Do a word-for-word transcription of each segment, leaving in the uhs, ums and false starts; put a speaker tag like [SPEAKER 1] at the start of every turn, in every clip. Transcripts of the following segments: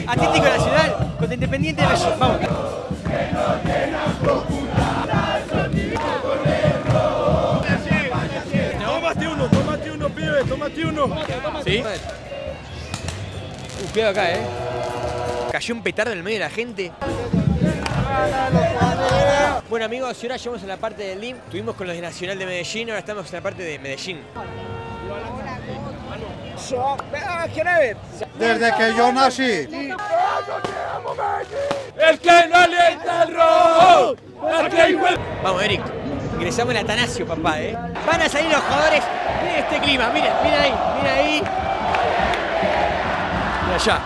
[SPEAKER 1] Atlético Nacional contra Independiente de Medellín. Vamos.
[SPEAKER 2] Tómate uno, tómate uno, pibe, tómate uno.
[SPEAKER 1] ¿Sí? Uh, cuidado acá, eh. Cayó un petardo en el medio de la gente. Bueno amigos, y ahora llegamos a la parte del D I M. Estuvimos con los de Nacional de Medellín, ahora estamos en la parte de Medellín.
[SPEAKER 3] Desde que yo nací.
[SPEAKER 2] El que no alienta el rojo.
[SPEAKER 1] Vamos, Eric. Ingresamos en Atanasio, papá, ¿eh? Van a salir los jugadores. Miren este clima, miren, miren ahí, miren ahí. Y allá.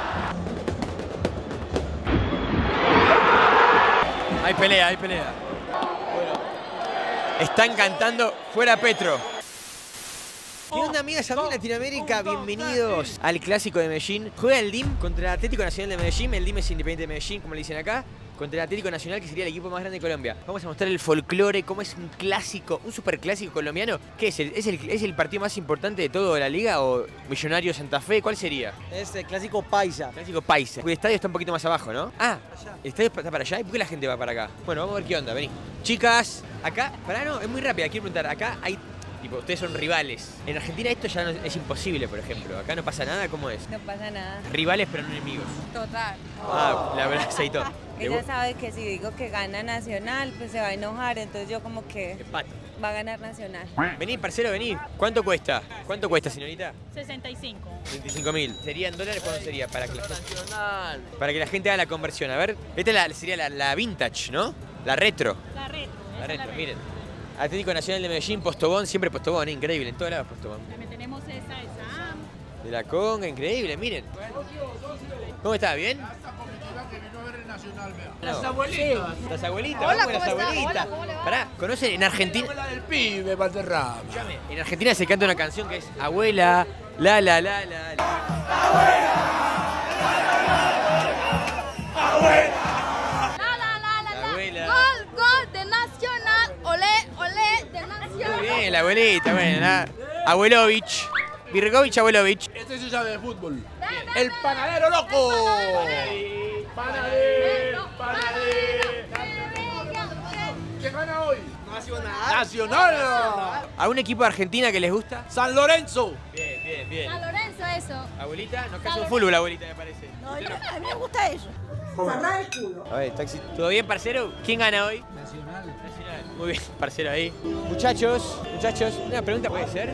[SPEAKER 1] Hay pelea, hay pelea. Bueno. Están cantando Fuera Petro. ¿Qué onda, amigas, amigos de Latinoamérica? Bienvenidos al Clásico de Medellín. Juega el D I M contra el Atlético Nacional de Medellín. El D I M es Independiente de Medellín, como le dicen acá. Contra el Atlético Nacional, que sería el equipo más grande de Colombia. Vamos a mostrar el folclore, cómo es un clásico, un superclásico colombiano. ¿Qué es? ¿Es el, es el partido más importante de toda la liga o Millonario Santa Fe? ¿Cuál sería?
[SPEAKER 4] Es el clásico paisa.
[SPEAKER 1] Clásico paisa. Porque el estadio está un poquito más abajo, ¿no? Ah, el estadio está para allá. ¿Y por qué la gente va para acá? Bueno, vamos a ver qué onda, vení. Chicas, acá, pará, no, es muy rápida, quiero preguntar. Acá hay... Tipo, ustedes son rivales. En Argentina esto ya no es imposible, por ejemplo. Acá no pasa nada, ¿cómo es?
[SPEAKER 5] No pasa nada.
[SPEAKER 1] Rivales pero no enemigos.
[SPEAKER 5] Total.
[SPEAKER 1] Ah, la verdad, se todo.
[SPEAKER 5] Ella sabe que si digo que gana Nacional, pues se va a enojar, entonces yo como que
[SPEAKER 1] Empate.
[SPEAKER 5] va a ganar Nacional.
[SPEAKER 1] Vení, parcero, vení. ¿Cuánto cuesta? ¿Cuánto cuesta, señorita?
[SPEAKER 6] sesenta y cinco.
[SPEAKER 1] veinticinco mil. ¿Sería en dólares? ¿Cuánto sería? Para que la gente, para que la gente haga la conversión. A ver, esta la, sería la, la vintage, ¿no? La retro.
[SPEAKER 6] La retro.
[SPEAKER 1] La retro, miren. Atlético Nacional de Medellín, Postobón, siempre Postobón, ¿eh? Increíble, en todos lados Postobón.
[SPEAKER 6] También tenemos esa, esa.
[SPEAKER 1] De la conga, increíble, miren. ¿Cómo está? ¿Bien?
[SPEAKER 2] Las abuelitas.
[SPEAKER 1] Las abuelitas,
[SPEAKER 5] Hola,
[SPEAKER 1] vamos con las
[SPEAKER 5] ¿cómo está?
[SPEAKER 1] abuelitas.
[SPEAKER 5] Hola, ¿cómo le va?
[SPEAKER 1] Pará, ¿conocen en Argentina?
[SPEAKER 2] La del pibe, Valderrama.
[SPEAKER 1] En Argentina se canta una canción que es Abuela, la la la la la.
[SPEAKER 7] Gol, gol de Nacional, olé, olé de Nacional.
[SPEAKER 1] Muy bien, la abuelita, bueno, la Abuelovich. Virgovich Abuelovich.
[SPEAKER 2] Este sí sabe de fútbol. El panadero loco. Panadero, panadero. ¿Quién gana hoy? Nacional. Nacional.
[SPEAKER 1] ¿A un equipo de Argentina que les gusta?
[SPEAKER 2] San Lorenzo.
[SPEAKER 1] Bien, bien, bien.
[SPEAKER 7] San Lorenzo, eso.
[SPEAKER 1] Abuelita, nos casa un fútbol, abuelita, me parece.
[SPEAKER 7] No, yo, a mí me gusta eso.
[SPEAKER 1] A ver, taxi. ¿Todo bien, parcero? ¿Quién gana hoy? Nacional. Nacional. Muy bien, parcero ahí. Muchachos, muchachos, una pregunta puede ser.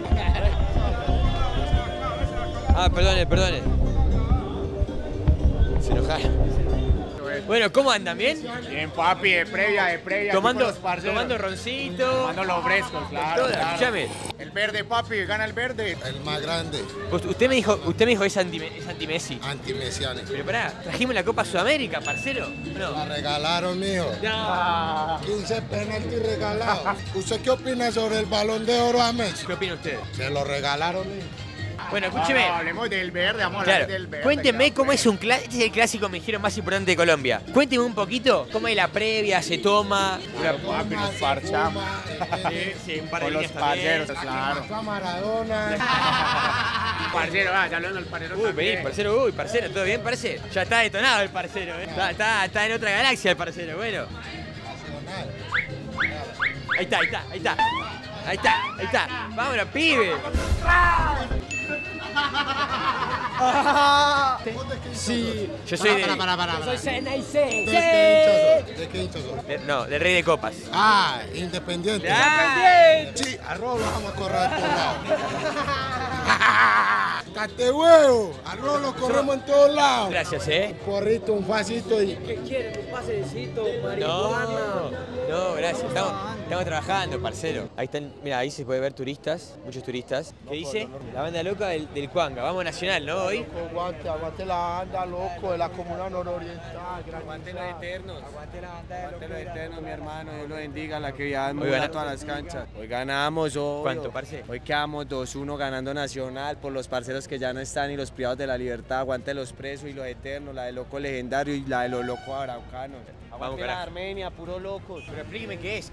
[SPEAKER 1] Ah, perdone, perdone. Se enojaron. Bueno, ¿cómo andan? ¿Bien?
[SPEAKER 8] Bien, papi, de previa, de previa.
[SPEAKER 1] Tomando, tomando roncito.
[SPEAKER 8] Tomando los frescos, claro,
[SPEAKER 1] Toda,
[SPEAKER 8] claro.
[SPEAKER 1] Escúchame.
[SPEAKER 8] El verde, papi, gana el verde.
[SPEAKER 3] El más grande.
[SPEAKER 1] Pues usted me dijo, usted me dijo es anti, es anti Messi.
[SPEAKER 3] Antimesiánico.
[SPEAKER 1] Pero pará, trajimos la Copa Sudamérica, parcero.
[SPEAKER 3] La
[SPEAKER 1] No.
[SPEAKER 3] regalaron, mijo.
[SPEAKER 1] No.
[SPEAKER 3] quince penaltis regalados. ¿Usted qué opina sobre el Balón de Oro a Messi?
[SPEAKER 1] ¿Qué opina usted?
[SPEAKER 3] Se lo regalaron, mijo.
[SPEAKER 1] Bueno, escúcheme.
[SPEAKER 8] No, hablemos del verde, vamos a hablar
[SPEAKER 1] Claro,
[SPEAKER 8] del verde.
[SPEAKER 1] cuéntenme
[SPEAKER 8] claro,
[SPEAKER 1] cómo
[SPEAKER 8] pues.
[SPEAKER 1] es un clásico, este es el clásico, me dijeron, más importante de Colombia. Cuéntenme un poquito cómo es la previa, se toma.
[SPEAKER 8] Papi, nos parchamos.
[SPEAKER 1] Sí, sí, un par de
[SPEAKER 8] Con los
[SPEAKER 1] líneas también.
[SPEAKER 8] parceros, claro.
[SPEAKER 3] A Maradona.
[SPEAKER 8] Parcero, va, ya hablando del parcero
[SPEAKER 1] Uy,
[SPEAKER 8] también.
[SPEAKER 1] vení, parcero, uy, parcero, ¿todo bien, parece? Ya está detonado el parcero, ¿eh? Está, está, está en otra galaxia el parcero, bueno. Ahí está, ahí está, ahí está. Ahí está, ahí está. Vámonos, pibe.
[SPEAKER 4] Sí.
[SPEAKER 1] Yo soy de...
[SPEAKER 3] Para, para, para.
[SPEAKER 4] Soy Sena y C.
[SPEAKER 3] ¿De qué hincha sos? ¿De qué hincha sos?
[SPEAKER 1] de- No, del Rey de Copas.
[SPEAKER 3] Ah, Independiente.
[SPEAKER 1] ¡Ah!
[SPEAKER 3] Sí, arroz lo vamos a correr en todos lados. ¡Cate huevo! Arroz lo corremos en todos lados.
[SPEAKER 1] Gracias, ¿eh?
[SPEAKER 3] Un porrito, un vasito y...
[SPEAKER 4] ¿Qué quieren? Un pasecito,
[SPEAKER 1] No,
[SPEAKER 4] marihuana.
[SPEAKER 1] no, gracias. Estamos, estamos trabajando, parcero. Ahí están, mira, ahí se puede ver turistas, muchos turistas. ¿Qué dice? La banda loca del, del Cuanga. Vamos Nacional, ¿no? Hoy.
[SPEAKER 3] Aguante, aguante la banda, loco, de la comuna nororiental.
[SPEAKER 8] Aguante los eternos. Aguante la banda de Aguante los eternos, mi hermano. Dios lo bendiga, la que viaja
[SPEAKER 1] Hoy
[SPEAKER 8] muy
[SPEAKER 1] gana-
[SPEAKER 8] a todas las canchas. Hoy ganamos, obvio.
[SPEAKER 1] ¿Cuánto, parce?
[SPEAKER 8] Hoy quedamos dos uno ganando Nacional por los parceros que ya no están y los privados de la libertad. Aguante los presos y los eternos, la de loco legendario y la de los locos araucanos. Aguante la
[SPEAKER 1] carajo.
[SPEAKER 8] Armenia, puro locos.
[SPEAKER 1] Pero explíqueme qué es, qué es la banda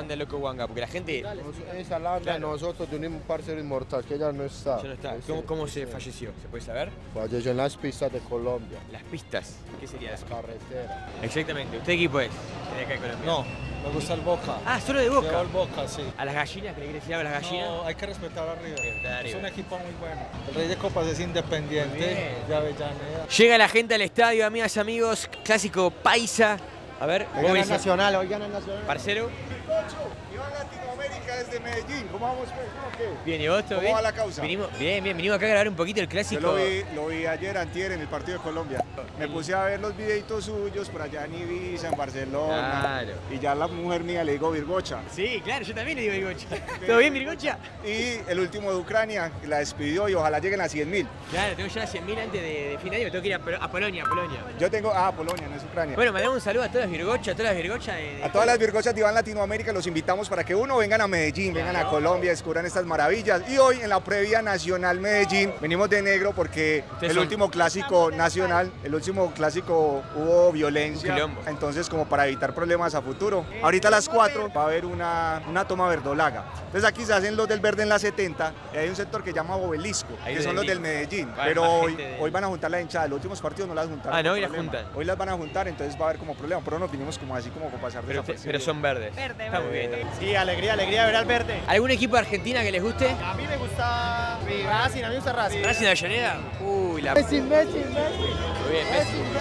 [SPEAKER 1] banda Loco Wanga? Porque la gente
[SPEAKER 3] Esa landa
[SPEAKER 1] Claro.
[SPEAKER 3] nosotros tenemos un parcero inmortal que ya no está.
[SPEAKER 1] ya no está.
[SPEAKER 3] Ese-
[SPEAKER 1] ¿Cómo, cómo se
[SPEAKER 3] ese
[SPEAKER 1] falleció? ¿Se puede saber?
[SPEAKER 3] Falleció en las pistas de Colombia,
[SPEAKER 1] Las pistas. ¿Qué sería
[SPEAKER 3] las
[SPEAKER 1] eso?
[SPEAKER 3] carreteras.
[SPEAKER 1] Exactamente. ¿Usted qué equipo es? De acá de Colombia.
[SPEAKER 9] No, me gusta el Boca.
[SPEAKER 1] Ah, solo de Boca.
[SPEAKER 9] Llevo el Boca, sí.
[SPEAKER 1] ¿A las gallinas? ¿Que le quiere decir algo a las gallinas?
[SPEAKER 9] No, hay que respetar a River.
[SPEAKER 1] Respetar a
[SPEAKER 9] Es
[SPEAKER 1] River.
[SPEAKER 9] un equipo muy bueno. El Rey de Copas es
[SPEAKER 1] Muy
[SPEAKER 9] independiente
[SPEAKER 1] bien.
[SPEAKER 9] de Avellaneda.
[SPEAKER 1] Llega la gente al estadio, amigas, amigos. Clásico paisa. A ver,
[SPEAKER 3] Hoy
[SPEAKER 1] vos
[SPEAKER 3] gana
[SPEAKER 1] venís a-
[SPEAKER 3] Nacional, hoy gana Nacional.
[SPEAKER 1] Parcero.
[SPEAKER 10] Iván Latinoamérica desde Medellín, ¿cómo vamos pues? ¿Cómo qué?
[SPEAKER 1] Bien, ¿y vos? ¿Todo
[SPEAKER 10] ¿Cómo
[SPEAKER 1] bien?
[SPEAKER 10] va la causa?
[SPEAKER 1] Vinimos, bien, bien, vinimos acá a grabar un poquito el
[SPEAKER 10] Yo
[SPEAKER 1] clásico.
[SPEAKER 10] lo vi, lo vi ayer, antier, en el partido de Colombia. Me puse a ver los videitos suyos por allá en Ibiza, en Barcelona.
[SPEAKER 1] Claro.
[SPEAKER 10] Y ya a la mujer mía le digo Virgocha.
[SPEAKER 1] Sí, claro, yo también le digo Virgocha. ¿Todo bien, Virgocha?
[SPEAKER 10] Y el último de Ucrania, la despidió y ojalá lleguen a cien mil.
[SPEAKER 1] Claro, tengo ya cien mil antes de, de fin de año, me tengo que ir a, Pol- a Polonia, a Polonia.
[SPEAKER 10] Yo tengo, ah, Polonia, no es Ucrania.
[SPEAKER 1] Bueno, mandamos un saludo a todas las Virgochas, a todas las Virgochas de, de-
[SPEAKER 10] A todas las Virgochas de Iván Latinoamérica los invitamos para que uno vengan a Medellín, vengan a Colombia, descubran estas maravillas. Y hoy en la previa nacional Medellín venimos de negro porque
[SPEAKER 1] Ustedes
[SPEAKER 10] el
[SPEAKER 1] son-
[SPEAKER 10] último clásico nacional, el último clásico hubo violencia.
[SPEAKER 1] Un quilombo.
[SPEAKER 10] Entonces como para evitar problemas a futuro. Ahorita a las cuatro va a haber una, una toma verdolaga. Entonces aquí se hacen los del verde en la setenta y hay un sector que llama Obelisco,
[SPEAKER 1] Ahí
[SPEAKER 10] que
[SPEAKER 1] del
[SPEAKER 10] son los del
[SPEAKER 1] Medellín.
[SPEAKER 10] Medellín.
[SPEAKER 1] Va a haber
[SPEAKER 10] Pero
[SPEAKER 1] más
[SPEAKER 10] hoy,
[SPEAKER 1] gente de-
[SPEAKER 10] hoy van a juntar la hinchada. Los últimos partidos no las juntaron.
[SPEAKER 1] Ah, no,
[SPEAKER 10] por
[SPEAKER 1] hoy las
[SPEAKER 10] problema.
[SPEAKER 1] juntan.
[SPEAKER 10] Hoy las van a juntar, entonces va a haber como problema. Pero nos vinimos como así como para pasar
[SPEAKER 1] pero, usted-
[SPEAKER 10] desapercibidos.
[SPEAKER 1] pero son verdes.
[SPEAKER 6] Verde,
[SPEAKER 1] Está muy bien.
[SPEAKER 6] verde.
[SPEAKER 2] Sí, alegría, alegría ver al verde.
[SPEAKER 1] ¿Algún equipo de Argentina que les guste?
[SPEAKER 2] A mí me gusta Racing, a mí me gusta Racing.
[SPEAKER 1] ¿Racing de Avellaneda? Uy, la...
[SPEAKER 4] Messi, Messi, Messi.
[SPEAKER 1] Muy bien,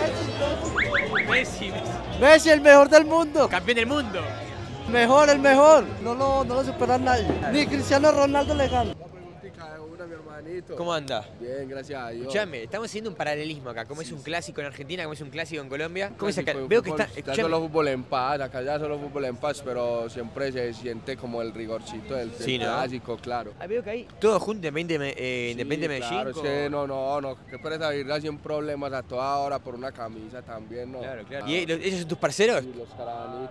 [SPEAKER 1] Messi. Messi, Messi.
[SPEAKER 4] Messi, el mejor del mundo.
[SPEAKER 1] Campeón del mundo.
[SPEAKER 4] Mejor, el mejor. No lo, no lo supera nadie. Ni Cristiano Ronaldo le gana.
[SPEAKER 3] Una, mi hermanito.
[SPEAKER 1] ¿Cómo anda?
[SPEAKER 3] Bien, gracias a Dios.
[SPEAKER 1] Escuchame, estamos haciendo un paralelismo acá. Como es un clásico en Argentina, como es un clásico en Colombia. ¿Cómo es acá?
[SPEAKER 3] Clásico de
[SPEAKER 1] Veo que
[SPEAKER 3] fútbol,
[SPEAKER 1] está...
[SPEAKER 3] Ya
[SPEAKER 1] escuchame.
[SPEAKER 3] solo fútbol en paz, acá ya solo fútbol en paz, pero siempre se siente como el rigorcito del, del
[SPEAKER 1] Sí, ¿no?
[SPEAKER 3] clásico, claro.
[SPEAKER 1] Ah, veo que hay todo junto en veinte, eh, Independiente
[SPEAKER 3] Sí,
[SPEAKER 1] Medellín.
[SPEAKER 3] Claro, es
[SPEAKER 1] con-
[SPEAKER 3] que no, no, no, que pereza vivirla sin problemas a toda hora por una camisa también, ¿no?
[SPEAKER 1] Claro, claro. ¿Y ellos ellos son tus parceros?
[SPEAKER 3] Y los caravanitos.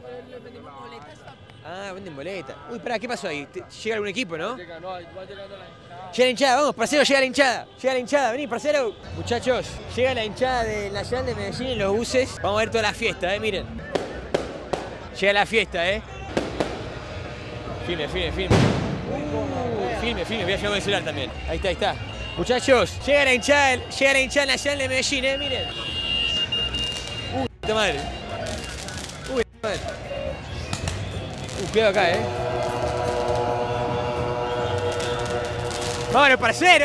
[SPEAKER 1] Ah, venden boletas. Uy, pará, ¿qué pasó ahí? Te- Llega algún equipo, ¿no?
[SPEAKER 3] Llega, no, va llegando la hinchada.
[SPEAKER 1] Llega la hinchada, vamos, parcero, llega la hinchada. Llega la hinchada, vení, parcero. Muchachos, llega la hinchada del Nacional de Medellín en los buses. Vamos a ver toda la fiesta, eh, miren. Llega la fiesta, eh. Filme, filme, filme. Uh, filme, filme, voy a llevar el celular también. Ahí está, ahí está. Muchachos, llega la hinchada, del- llega la hinchada Nacional de Medellín, eh, miren. Uy, puta madre. Uy, puta madre. Uh, cuidado acá, eh. ¡Vámonos, parcero!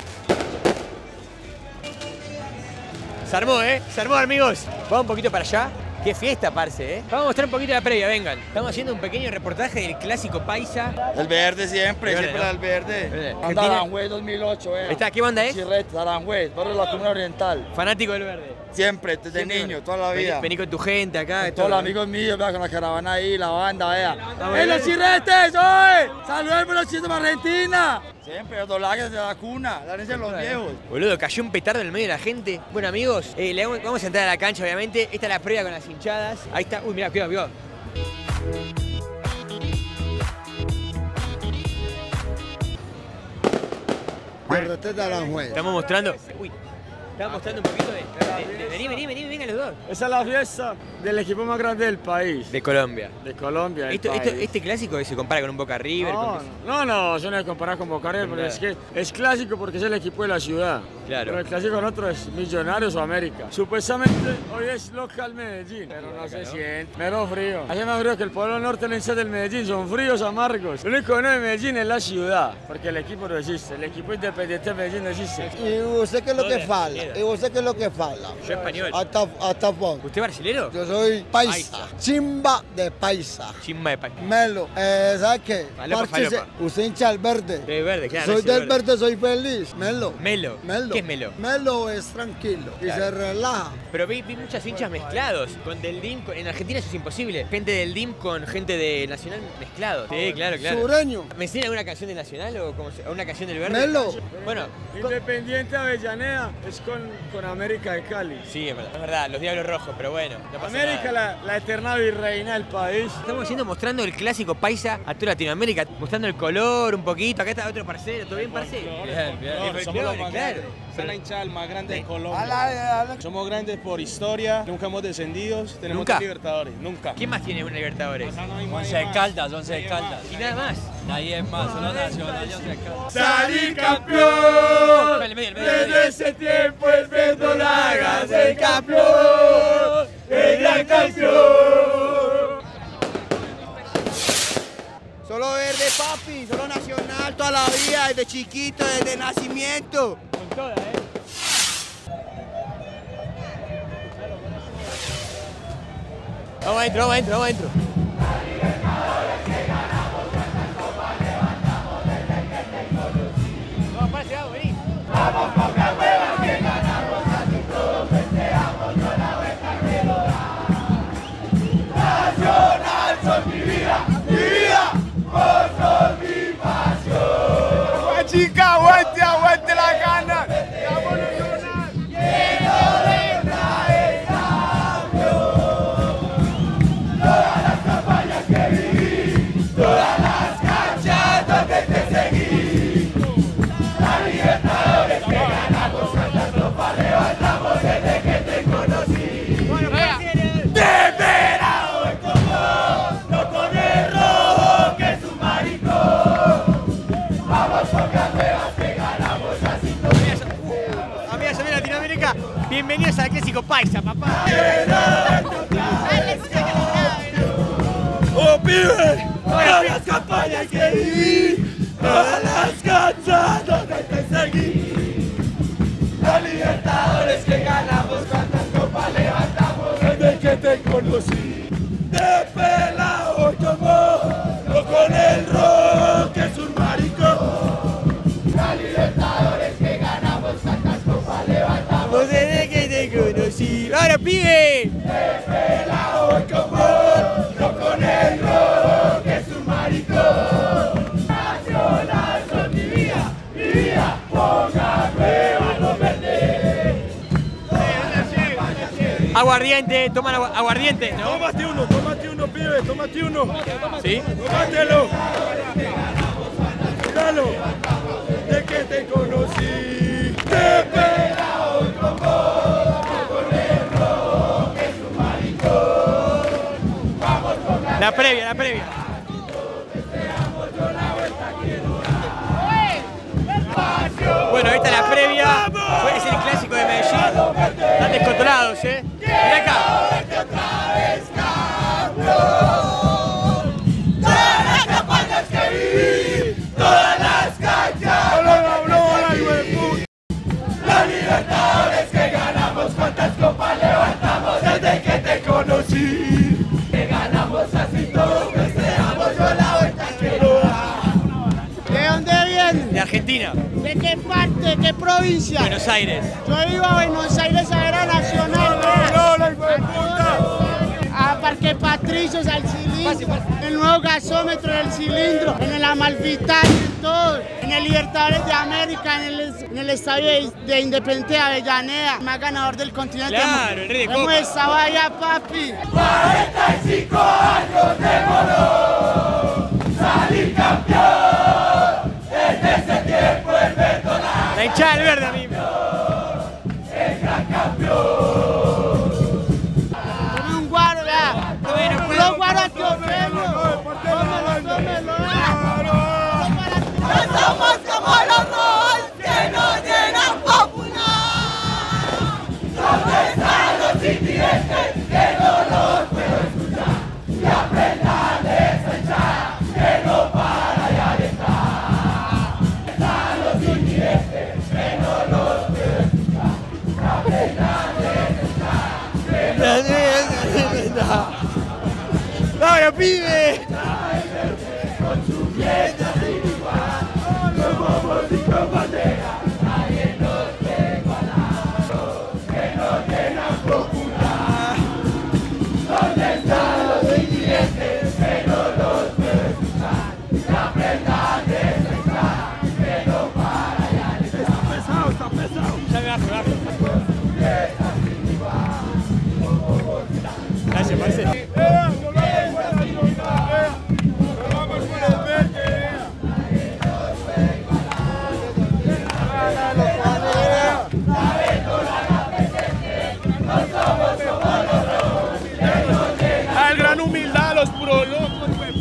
[SPEAKER 1] Se armó, ¿eh? Se armó, amigos. Vamos un poquito para allá. Qué fiesta, parce, ¿eh? Vamos a mostrar un poquito la previa, vengan. Estamos haciendo un pequeño reportaje del clásico paisa.
[SPEAKER 2] El verde siempre,
[SPEAKER 1] El verde,
[SPEAKER 2] siempre
[SPEAKER 1] ¿no?
[SPEAKER 2] el verde.
[SPEAKER 1] Verde.
[SPEAKER 2] Anda
[SPEAKER 1] Argentina.
[SPEAKER 2] Aranjuez dos mil ocho, eh.
[SPEAKER 1] Ahí está, ¿qué banda es?
[SPEAKER 2] Chirrete, Aranjuez, barrio de la Comuna Oriental.
[SPEAKER 1] Fanático del verde.
[SPEAKER 2] Siempre, desde
[SPEAKER 1] Siempre.
[SPEAKER 2] niño, toda la
[SPEAKER 1] Vení,
[SPEAKER 2] vida.
[SPEAKER 1] vení con tu gente acá.
[SPEAKER 2] Con
[SPEAKER 1] todo,
[SPEAKER 2] todos los
[SPEAKER 1] ¿eh?
[SPEAKER 2] amigos míos, vea, con la caravana ahí, la banda, vea.
[SPEAKER 1] banda,
[SPEAKER 2] ¡Eh, los
[SPEAKER 1] vea.
[SPEAKER 2] chirretes, oye! ¡Saludos por los chistes de Argentina! Siempre, los doblajes de la cuna, la herencia de los viejos.
[SPEAKER 1] Boludo, cayó un petardo en el medio de la gente. Bueno, amigos, eh, le vamos, vamos a entrar a la cancha, obviamente. Esta es la previa con las hinchadas. Ahí está. Uy, mirá, cuidado, cuidado.
[SPEAKER 3] Chirrete de Aranjuez.
[SPEAKER 1] Estamos mostrando. Uy, estamos mostrando un poquito de. de- de- vení, vení, vení, vengan los dos.
[SPEAKER 4] Esa es la fiesta del equipo más grande del país.
[SPEAKER 1] De Colombia.
[SPEAKER 4] De Colombia. del
[SPEAKER 1] Esto,
[SPEAKER 4] país.
[SPEAKER 1] esto- este clásico se compara con un Boca River.
[SPEAKER 4] No,
[SPEAKER 1] con-
[SPEAKER 4] no, no, eso no es comparar con Boca River, porque es que es clásico porque es el equipo de la ciudad.
[SPEAKER 1] Claro.
[SPEAKER 4] Pero el clásico nuestro es Millonarios o América. Supuestamente hoy es local Medellín, pero no se siente. Mero frío. Hace más frío que el pueblo norte no hinchas del Medellín, son fríos amargos. Lo único bueno de Medellín es la ciudad, porque el equipo no existe, el equipo independiente de Medellín no existe.
[SPEAKER 3] ¿Y usted qué es lo que
[SPEAKER 1] Joder,
[SPEAKER 3] fala?
[SPEAKER 1] mira.
[SPEAKER 3] ¿Y usted qué es lo que fala?
[SPEAKER 1] Yo español.
[SPEAKER 3] Hasta, hasta fondo.
[SPEAKER 1] ¿Usted brasilero?
[SPEAKER 3] Yo soy paisa.
[SPEAKER 1] Paisa.
[SPEAKER 3] Chimba de paisa.
[SPEAKER 1] Chimba de pa...
[SPEAKER 3] Melo, eh, ¿sabes qué?
[SPEAKER 1] Falopa,
[SPEAKER 3] Párchese.
[SPEAKER 1] falopa.
[SPEAKER 3] Usted hincha al verde.
[SPEAKER 1] De verde, claro.
[SPEAKER 3] soy
[SPEAKER 1] ese
[SPEAKER 3] del verde, soy feliz. Melo.
[SPEAKER 1] Melo.
[SPEAKER 3] Melo.
[SPEAKER 1] ¿Qué es Melo?
[SPEAKER 3] Melo es tranquilo y
[SPEAKER 1] Claro.
[SPEAKER 3] se relaja.
[SPEAKER 1] Pero vi, vi muchas hinchas mezclados. Con del D I M, con- en Argentina eso es imposible. Gente del D I M con gente de Nacional mezclados. Sí, claro, claro.
[SPEAKER 3] Sureño.
[SPEAKER 1] ¿Me enseñan alguna canción de Nacional o como se- una canción del verde?
[SPEAKER 3] Melo.
[SPEAKER 1] Bueno, con-
[SPEAKER 4] Independiente Avellaneda es con, con América América de Cali.
[SPEAKER 1] Sí, es verdad, es verdad, los Diablos Rojos, pero bueno, no pasa
[SPEAKER 4] América,
[SPEAKER 1] nada.
[SPEAKER 4] la, la eterna virreina del país.
[SPEAKER 1] Estamos haciendo mostrando el clásico paisa a toda Latinoamérica, mostrando el color un poquito. Acá está otro parcero, ¿todo bien, parcero?
[SPEAKER 9] Bien, bien.
[SPEAKER 1] El
[SPEAKER 9] Somos los
[SPEAKER 1] folclore,
[SPEAKER 9] más
[SPEAKER 1] claro.
[SPEAKER 9] grandes. Es la hinchada más grande de Colombia.
[SPEAKER 2] Ala, ala.
[SPEAKER 9] Somos grandes por historia, nunca hemos descendido, tenemos
[SPEAKER 1] ¿Nunca?
[SPEAKER 9] tres Libertadores, nunca.
[SPEAKER 1] ¿Quién más tiene una Libertadores?
[SPEAKER 9] Acá no hay más,
[SPEAKER 11] Once
[SPEAKER 9] hay más.
[SPEAKER 11] Caldas, Once
[SPEAKER 9] Nadie
[SPEAKER 11] Caldas.
[SPEAKER 1] Y nada más.
[SPEAKER 11] Nadie es más, solo Nacional y Once Caldas.
[SPEAKER 4] ¡Salí campeón!
[SPEAKER 1] El medio, el medio, el medio.
[SPEAKER 4] Desde ese tiempo el verdolaga es el campeón, el gran campeón.
[SPEAKER 2] Solo verde, papi, solo nacional toda la vida, desde chiquito, desde nacimiento.
[SPEAKER 1] Con toda, ¿eh? Vamos adentro, vamos adentro, vamos adentro. Vamos, parce, vamos, vení.
[SPEAKER 2] Nacional, sos mi vida, mi vida, vos sos mi pasión.
[SPEAKER 4] Chica, aguante, aguante la gana.
[SPEAKER 1] Amigas, amigas de Latinoamérica, bienvenidos al clásico paisa, papá.
[SPEAKER 4] ¡Oh, pibe! Todas las campañas que viví, todas las canchas donde te seguí. Los Libertadores que ganamos, cuántas copas levantamos desde que te conocí. De pelado como, no con el rojo que es un maricón. Los Libertadores que ganamos, cuántas copas levantamos
[SPEAKER 1] Desde que te conocí. ¡Ahora, pibe!
[SPEAKER 4] de pelado como, no con el rojo que es un maricón. Nacional son mi vida, mi vida, póngame balón verde.
[SPEAKER 1] Aguardiente, toman agua- aguardiente, ¿no?
[SPEAKER 4] Tómate uno, tómate uno, pibe, tómate uno.
[SPEAKER 1] ¿Sí?
[SPEAKER 4] Tómatelo. Míralo. De que te conocí. Te pelado como, no con el rojo que es un maricón. Vamos con la
[SPEAKER 1] La previa, la previa. Bueno, esta es la previa. Puede ser el clásico de Medellín. Están descontrolados, ¿eh? Mirá acá.
[SPEAKER 4] Todas las campañas que viví, todas las canchas. Los Libertadores que ganamos, cuántas copas levantamos desde que te conocí. Que ganamos así todos, festejamos yo la vuelta que no da.
[SPEAKER 7] ¿De dónde viene?
[SPEAKER 1] De Argentina,
[SPEAKER 7] ¿De qué parte? ¿Qué provincia?
[SPEAKER 1] Buenos Aires.
[SPEAKER 7] Yo iba a Buenos Aires a ver a Nacional.
[SPEAKER 4] No, la hijo de puta.
[SPEAKER 7] A Parque Patricios, al cilindro, el nuevo gasómetro del cilindro, en el Amalfitani, en todo, en el Libertadores de América, en el, en el estadio de, de Independiente de Avellaneda, más ganador del continente.
[SPEAKER 1] Claro, el rey de
[SPEAKER 7] Hemos
[SPEAKER 1] copas.
[SPEAKER 7] estado allá, papi.
[SPEAKER 4] cuarenta y cinco años demoró salir campeón. Desde ese tiempo el verdolaga
[SPEAKER 1] La hinchada del verde, amigo.
[SPEAKER 4] es gran campeón.
[SPEAKER 7] Tome un guaro, vea.
[SPEAKER 1] Bueno, pues.
[SPEAKER 7] Dos guaros que ofrendo. Tómelo, tómelo, vea.
[SPEAKER 4] No somos como los rojos que no llegan popular. ¿Dónde están los incidentes que no los puedo escuchar? Y aprendan de esa hinchada que no para ya de estar. Están los incidentes que no los puedo escuchar. Y aprendan de esa hinchada que no
[SPEAKER 1] ¡Ahora, pibe!
[SPEAKER 4] con su fiesta sin igual. Los bobos y con bandera, nadie nos puede igualar. Que nos llenan popular. ¿Dónde están los incidentes que no los puedo escuchar? La prenda de esa hinchada que no para ya de estar. Está pesado, está pesado.
[SPEAKER 1] Ya me bajo, me bajo.
[SPEAKER 4] Con su fiesta
[SPEAKER 1] parce.
[SPEAKER 9] Al gran humildad, los puros locos, güey.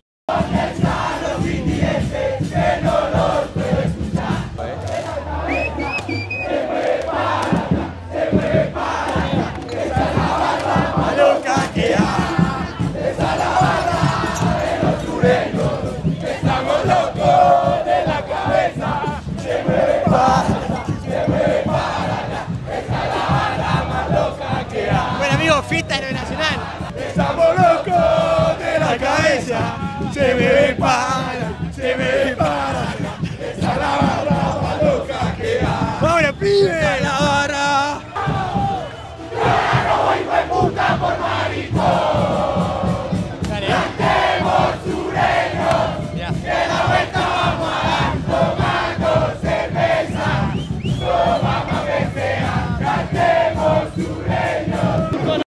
[SPEAKER 1] Bueno amigos, fiesta de lo nacional.
[SPEAKER 2] Estamos locos de la cabeza, se me para, se me para. Esa la barra más loca que hay.
[SPEAKER 1] ¡Vámonos, pibe! ¡La barra!
[SPEAKER 2] ¡Pero hijo de puta por maricón! ¡Cantemos sureños! ¡Que la vuelta vamos a dar tomando cerveza! ¡No vamos a festejar! ¡Cantemos sureños!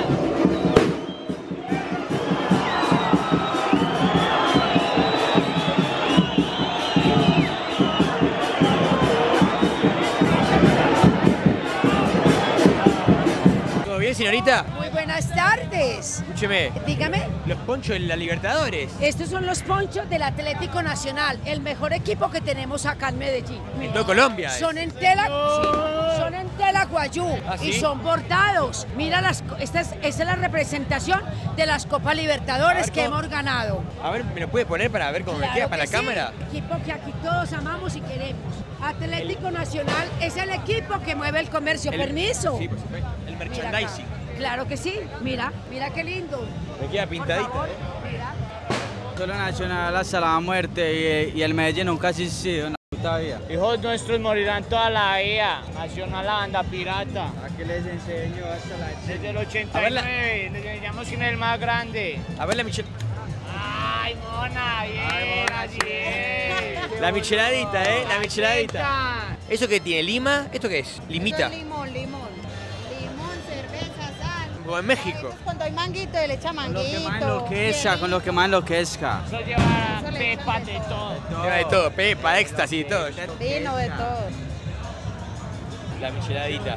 [SPEAKER 1] Señorita,
[SPEAKER 12] muy buenas tardes.
[SPEAKER 1] Escúcheme.
[SPEAKER 12] Dígame.
[SPEAKER 1] Los ponchos de la Libertadores.
[SPEAKER 12] Estos son los ponchos del Atlético Nacional, el mejor equipo que tenemos acá en Medellín.
[SPEAKER 1] En toda Colombia.
[SPEAKER 12] Son en tela, sí, son en tela guayú.
[SPEAKER 1] ¿Ah, sí?
[SPEAKER 12] Y son bordados. Mira, las, esta, es, esta es la representación de las Copas Libertadores
[SPEAKER 1] ver,
[SPEAKER 12] que
[SPEAKER 1] ¿cómo?
[SPEAKER 12] hemos ganado.
[SPEAKER 1] A ver, ¿me lo puede poner para ver cómo
[SPEAKER 12] Claro
[SPEAKER 1] me queda para
[SPEAKER 12] que
[SPEAKER 1] la
[SPEAKER 12] sí.
[SPEAKER 1] cámara?
[SPEAKER 12] Equipo que aquí todos amamos y queremos. Atlético Nacional es el equipo que mueve el comercio.
[SPEAKER 1] El-
[SPEAKER 12] Permiso.
[SPEAKER 1] Sí, por supuesto. El
[SPEAKER 12] Mira
[SPEAKER 1] merchandising.
[SPEAKER 12] acá. Claro que sí. Mira, mira qué lindo.
[SPEAKER 1] Me queda pintadita.
[SPEAKER 12] Por favor,
[SPEAKER 1] ¿eh?
[SPEAKER 12] mira.
[SPEAKER 11] Solo Nacional hasta la muerte y, y el Medellín nunca ha existido en la puta vida.
[SPEAKER 13] Hijos nuestros morirán toda la vida. Nacional la banda pirata.
[SPEAKER 11] ¿A qué les enseño hasta la
[SPEAKER 13] Desde el ochenta y nueve, les enseñamos quién es el más grande.
[SPEAKER 1] A ver la michel...
[SPEAKER 13] Ay, mona, bien, así es.
[SPEAKER 1] La micheladita, ¿eh? La micheladita. ¿Eso qué tiene? ¿Lima? ¿Esto qué es? Limita.
[SPEAKER 14] Limón, limón. Limón, cerveza, sal.
[SPEAKER 1] Como en México.
[SPEAKER 14] Cuando hay manguito, le echa manguito.
[SPEAKER 11] Con lo que más enloquezca, con lo que más enloquezca.
[SPEAKER 13] Eso lleva pepa de todo.
[SPEAKER 1] Lleva de todo, pepa, éxtasis, todo.
[SPEAKER 14] Vino de todo.
[SPEAKER 1] La micheladita.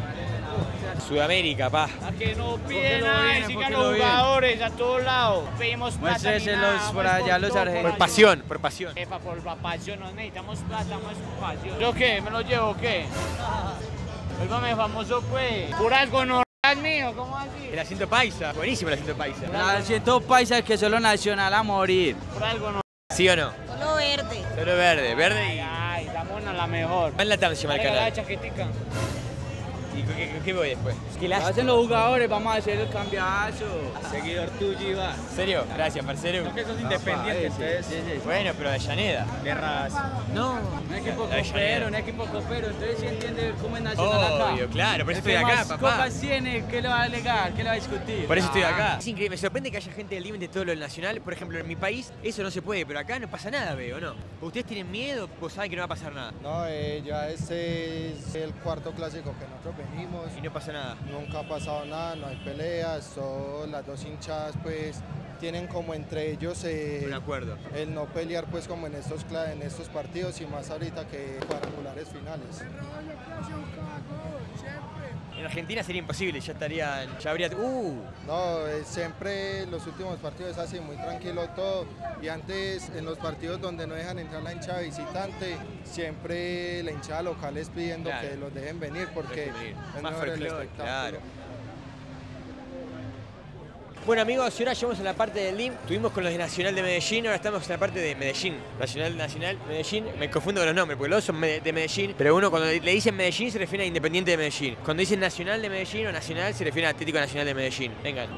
[SPEAKER 1] Sudamérica, pa.
[SPEAKER 13] A que no
[SPEAKER 11] Póngelo
[SPEAKER 13] piden nada,
[SPEAKER 11] bien,
[SPEAKER 13] sigan
[SPEAKER 11] póngelo
[SPEAKER 13] los
[SPEAKER 11] bien.
[SPEAKER 13] jugadores a todos lados. Pedimos plata. ni
[SPEAKER 11] Muéstreselos
[SPEAKER 13] nada,
[SPEAKER 11] por
[SPEAKER 13] vamos
[SPEAKER 11] allá los
[SPEAKER 13] todo,
[SPEAKER 11] argentinos.
[SPEAKER 1] Por pasión, por pasión.
[SPEAKER 13] Epa, por la pasión, no necesitamos plata, no es por pasión. ¿Yo qué? ¿Me lo llevo o qué? Vuélvame famoso, pues. Puras gonorreas mío, ¿cómo así?
[SPEAKER 1] El asiento paisa. Buenísimo el asiento paisa.
[SPEAKER 11] El asiento paisa que solo Nacional a morir.
[SPEAKER 13] Puras gonorreas.
[SPEAKER 1] ¿Sí o no?
[SPEAKER 14] Solo verde.
[SPEAKER 1] Solo verde, verde y...
[SPEAKER 13] Ay, la mona, la mejor.
[SPEAKER 1] Va en la se llama el
[SPEAKER 13] Dale, la
[SPEAKER 1] canal.
[SPEAKER 13] chaquetica.
[SPEAKER 1] ¿Y qué, qué- qué voy después? ¿Qué
[SPEAKER 11] Lo hacen los jugadores, vamos a hacer el cambiazo.
[SPEAKER 9] Seguidor tuyo, Iván.
[SPEAKER 1] ¿En serio? Gracias, parcero.
[SPEAKER 9] No que sos independiente, entonces.
[SPEAKER 1] Bueno, pero de Llaneda.
[SPEAKER 9] De raza.
[SPEAKER 1] No.
[SPEAKER 11] Un equipo
[SPEAKER 1] La de
[SPEAKER 11] copero,
[SPEAKER 1] Llaneda.
[SPEAKER 11] un equipo copero. Entonces sí entiende cómo es Nacional acá.
[SPEAKER 1] Obvio, claro, por eso
[SPEAKER 11] El
[SPEAKER 1] estoy
[SPEAKER 11] que
[SPEAKER 1] acá,
[SPEAKER 11] más
[SPEAKER 1] papá.
[SPEAKER 11] copas tiene, ¿qué le va a alegar? ¿Qué le va a discutir?
[SPEAKER 1] Por eso estoy
[SPEAKER 11] Ah.
[SPEAKER 1] acá. Es increíble, me sorprende que haya gente del límite de todo lo del nacional. Por ejemplo, en mi país eso no se puede, pero acá no pasa nada, veo, ¿no? ¿Ustedes tienen miedo o saben que no va a pasar nada?
[SPEAKER 3] No, eh, ya este es el cuarto clásico que nosotros venimos.
[SPEAKER 1] Y no pasa nada.
[SPEAKER 3] Nunca ha pasado nada, no hay peleas, todas las dos hinchadas pues tienen como entre ellos eh,
[SPEAKER 1] Un acuerdo.
[SPEAKER 3] el no pelear pues como en estos, cla- en estos partidos y más ahorita que cuadrangulares finales.
[SPEAKER 1] En Argentina sería imposible, ya estarían, ya habría... ¡Uh!
[SPEAKER 3] No, eh, siempre los últimos partidos es así, muy tranquilo todo. Y antes, en los partidos donde no dejan entrar la hinchada visitante, siempre la hinchada local es pidiendo
[SPEAKER 1] Claro.
[SPEAKER 3] que los dejen venir porque
[SPEAKER 1] Dejen venir.
[SPEAKER 3] es
[SPEAKER 1] Más
[SPEAKER 3] mejor el
[SPEAKER 1] folclore,
[SPEAKER 3] espectáculo.
[SPEAKER 1] claro. Bueno amigos, y ahora llegamos a la parte del L I M. Estuvimos con los de Nacional de Medellín, ahora estamos en la parte de Medellín. Nacional, Nacional, Medellín. Me confundo con los nombres, porque los dos son me- de Medellín. Pero uno cuando le dicen Medellín se refiere a Independiente de Medellín. Cuando dicen Nacional de Medellín o Nacional se refiere a Atlético Nacional de Medellín. Vengan.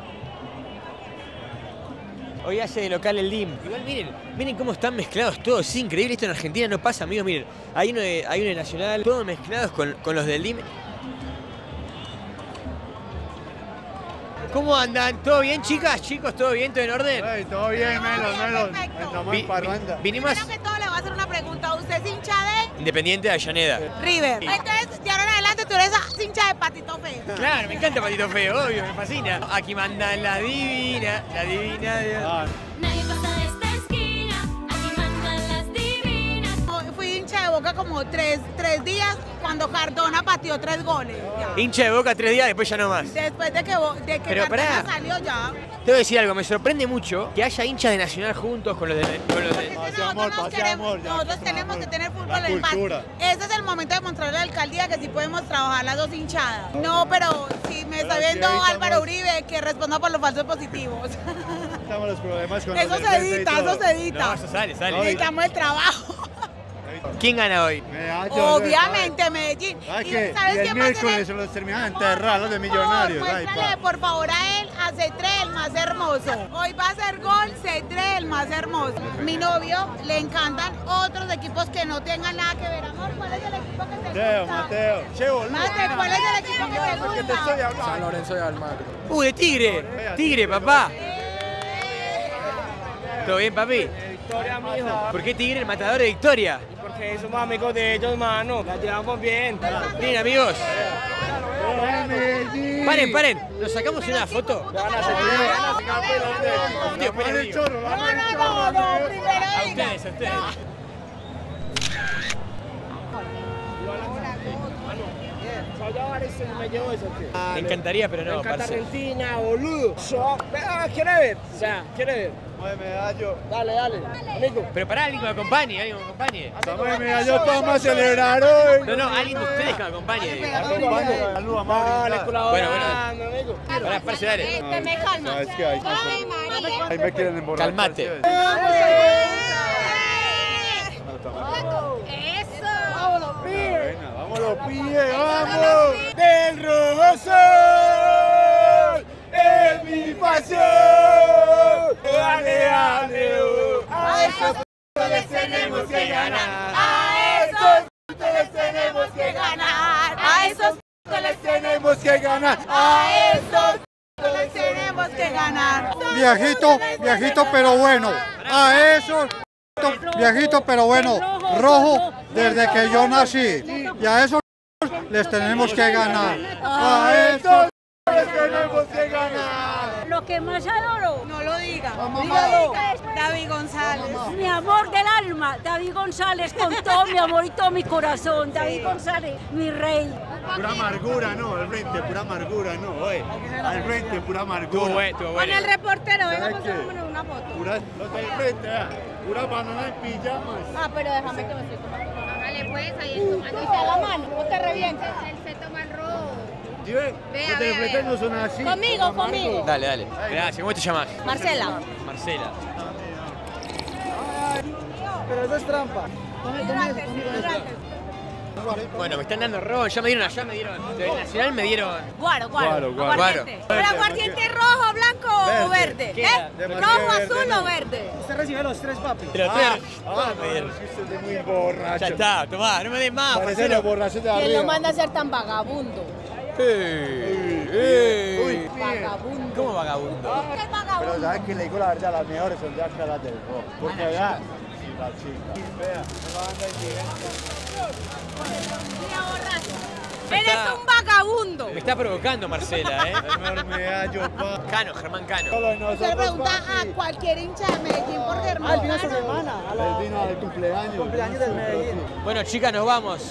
[SPEAKER 1] Hoy hace de local el L I M. Igual miren, miren cómo están mezclados todos. Es increíble, esto en Argentina no pasa, amigos. Miren, hay uno de, hay uno de Nacional, todos mezclados con, con los del L I M. ¿Cómo andan? ¿Todo bien, chicas? Chicos, ¿todo bien? ¿Todo en orden?
[SPEAKER 2] Hey, todo bien, Melos, Melos. Estamos
[SPEAKER 1] Vi-
[SPEAKER 2] en parranda.
[SPEAKER 1] vi- vinimos
[SPEAKER 14] Primero que todo le voy a hacer una pregunta. ¿Usted es hincha de
[SPEAKER 1] Independiente de Avellaneda.
[SPEAKER 14] River?
[SPEAKER 1] Sí.
[SPEAKER 14] Entonces, de ahora en adelante tú
[SPEAKER 15] eres hincha de Patito Feo.
[SPEAKER 1] Claro, me encanta Patito Feo, obvio, me fascina. Aquí mandan la divina, la divina de...
[SPEAKER 15] Ah.
[SPEAKER 16] Nadie pasa de esta esquina, aquí mandan las divinas.
[SPEAKER 15] Fui hincha de Boca como tres, tres días cuando Cardona pateó tres goles. Ya.
[SPEAKER 1] Hincha de Boca tres días, después ya no más.
[SPEAKER 15] Después de que, de que
[SPEAKER 1] Pero
[SPEAKER 15] Cardona
[SPEAKER 1] pará.
[SPEAKER 15] salió ya.
[SPEAKER 1] Te voy a decir algo, me sorprende mucho que haya hinchas de Nacional juntos con los de... Con los de...
[SPEAKER 15] Nosotros, amor, nos queremos, nosotros tenemos que tener fútbol en paz. Ese es el momento de mostrarle a la alcaldía que sí podemos trabajar las dos hinchadas. No, pero si me está viendo Álvaro Uribe, que responda por los falsos positivos.
[SPEAKER 2] Estamos los problemas con
[SPEAKER 15] Eso se edita, eso se edita.
[SPEAKER 1] No, eso sale, sale.
[SPEAKER 15] Necesitamos el trabajo.
[SPEAKER 1] ¿Quién gana hoy?
[SPEAKER 15] Obviamente Medellín.
[SPEAKER 2] Ay,
[SPEAKER 15] ¿Y
[SPEAKER 2] que
[SPEAKER 15] sabes
[SPEAKER 2] y el
[SPEAKER 15] quién va a ser
[SPEAKER 2] miércoles se los terminan de enterrar los de Millonarios. Ay,
[SPEAKER 15] Muéstrale
[SPEAKER 2] pa.
[SPEAKER 15] por favor a él, a Cetré, el más hermoso. Hoy va a ser gol Cetré, el más hermoso. Mi novio le encantan otros equipos que no tengan nada que ver. Amor, ¿cuál es el equipo que te
[SPEAKER 2] Mateo,
[SPEAKER 15] gusta?
[SPEAKER 2] Mateo. Che, boludo.
[SPEAKER 15] Mateo, ¿cuál es el equipo que te
[SPEAKER 2] ¿Por qué te
[SPEAKER 15] gusta?
[SPEAKER 2] estoy hablando?
[SPEAKER 8] San Lorenzo de Almagro.
[SPEAKER 1] Uh, de Tigre. Tigre, papá. ¿Todo bien, papi?
[SPEAKER 13] Victoria, mijo.
[SPEAKER 1] ¿Por qué Tigre, el matador de Victoria?
[SPEAKER 13] Porque somos amigos de ellos, mano. La llevamos bien.
[SPEAKER 1] Miren, amigos.
[SPEAKER 2] Medellín.
[SPEAKER 1] Paren, paren. ¿Nos sacamos una foto?
[SPEAKER 15] No, no, no, no, primero
[SPEAKER 1] A
[SPEAKER 15] diga.
[SPEAKER 1] ustedes, a ustedes.
[SPEAKER 13] Me llevo eso, ¿qué?
[SPEAKER 1] Me encantaría, pero no,
[SPEAKER 13] Me encanta
[SPEAKER 1] parce.
[SPEAKER 13] Argentina, boludo. So, ah, ¿quiere ver? O sea, ¿quiere ver?
[SPEAKER 2] Mueve medallo.
[SPEAKER 13] Dale, dale. Amigo.
[SPEAKER 1] Pero pará, alguien que me acompañe, alguien que me acompañe.
[SPEAKER 2] Mueve medallo, todos vamos a celebrar hoy.
[SPEAKER 1] No, no, alguien de ustedes que me acompañe. digo.
[SPEAKER 2] Saludos,
[SPEAKER 13] Dale,
[SPEAKER 1] Bueno,
[SPEAKER 13] colaborando, amigo.
[SPEAKER 1] bueno. Pará, parce, dale.
[SPEAKER 15] Este, me calma.
[SPEAKER 2] ¿Sabes qué hay?
[SPEAKER 15] Ay, María.
[SPEAKER 2] Ahí me quieren emborrachar.
[SPEAKER 1] Calmate.
[SPEAKER 15] Eso.
[SPEAKER 13] Vámonos, pibe.
[SPEAKER 2] Vámonos, pie, vamos. Del rojo sol es mi pasión. Dale, dale, oh.
[SPEAKER 15] A esos les tenemos que ganar. A esos les tenemos que ganar. A esos les
[SPEAKER 2] Tenemos que ganar.
[SPEAKER 15] A esos les tenemos que ganar.
[SPEAKER 17] Viejito, viejito pero bueno. A eso, viejito pero bueno. Rojo desde que yo nací. Y a esos les tenemos que ganar. A esos
[SPEAKER 2] les tenemos que ganar.
[SPEAKER 18] Lo que más adoro,
[SPEAKER 15] No lo diga.
[SPEAKER 18] Dígalo.
[SPEAKER 15] David González.
[SPEAKER 18] mi amor del alma, David González, con todo mi amor y todo mi corazón. David González, mi rey.
[SPEAKER 2] Pura amargura, no, al frente, pura amargura, no, oye. Al frente, pura amargura.
[SPEAKER 1] Estuvo bueno, estuvo
[SPEAKER 15] Con
[SPEAKER 1] bueno.
[SPEAKER 15] el reportero, venga,
[SPEAKER 2] ¿Sabes qué?
[SPEAKER 15] pasémonos una foto.
[SPEAKER 2] Pura, los del frente, ah, pura banana en pijamas.
[SPEAKER 15] Ah, pero déjame que me estoy tomando.
[SPEAKER 14] Hágale pues, ahí es tomando.
[SPEAKER 15] Y te la mano, no te revientes.
[SPEAKER 14] Él se toma el rojo.
[SPEAKER 2] ¿Sí ven?
[SPEAKER 14] Vea,
[SPEAKER 2] Los del
[SPEAKER 14] vea,
[SPEAKER 2] frente
[SPEAKER 14] vea.
[SPEAKER 2] no son así.
[SPEAKER 15] Conmigo,
[SPEAKER 2] son amargos.
[SPEAKER 15] conmigo.
[SPEAKER 1] Dale, dale. Gracias. ¿Cómo te llamas?
[SPEAKER 15] Marcela.
[SPEAKER 1] Marcela.
[SPEAKER 13] Pero eso es trampa.
[SPEAKER 1] Bueno, me están dando ron. Ya me dieron allá, me dieron. Del Nacional me dieron.
[SPEAKER 15] Guaro, guaro.
[SPEAKER 2] Guaro, guaro.
[SPEAKER 15] Aguardiente. ¿Pero aguardiente rojo, blanco o verde?
[SPEAKER 1] ¿Qué?
[SPEAKER 15] ¿Eh?
[SPEAKER 2] Demasiado
[SPEAKER 15] ¿Rojo,
[SPEAKER 2] verde,
[SPEAKER 15] azul
[SPEAKER 2] no.
[SPEAKER 15] o verde?
[SPEAKER 13] Usted recibe los tres, papi.
[SPEAKER 1] Te lo
[SPEAKER 2] Ah,
[SPEAKER 1] tres.
[SPEAKER 2] ah, no, es que usted es muy borracho.
[SPEAKER 1] Ya está, tomá, no me des más.
[SPEAKER 2] Parecen
[SPEAKER 1] parcero.
[SPEAKER 2] los borrachos de
[SPEAKER 15] ¿Quién
[SPEAKER 2] arriba.
[SPEAKER 15] lo manda a ser tan vagabundo?
[SPEAKER 1] Ey, ey.
[SPEAKER 2] Uy,
[SPEAKER 15] Vagabundo.
[SPEAKER 1] ¿Cómo vagabundo?
[SPEAKER 15] ¿Qué es
[SPEAKER 2] pero
[SPEAKER 15] vagabundo?
[SPEAKER 2] sabes que le digo la verdad, las mejores son de acá, las del rojo. Porque vea, sí, la chica. Vea, me va a andar
[SPEAKER 15] Eres un vagabundo.
[SPEAKER 1] Me está provocando Marcela, ¿eh?
[SPEAKER 2] enorme gallo, pa.
[SPEAKER 1] Cano, Germán Cano.
[SPEAKER 2] Solo
[SPEAKER 15] Se le
[SPEAKER 2] nosotros,
[SPEAKER 15] pregunta
[SPEAKER 2] papi.
[SPEAKER 15] a cualquier hincha de Medellín por
[SPEAKER 13] Ah,
[SPEAKER 15] Germán.
[SPEAKER 13] él vino esta semana. A la...
[SPEAKER 2] Él vino al cumpleaños.
[SPEAKER 13] Cumpleaños del Medellín.
[SPEAKER 1] Bueno, chicas, nos vamos.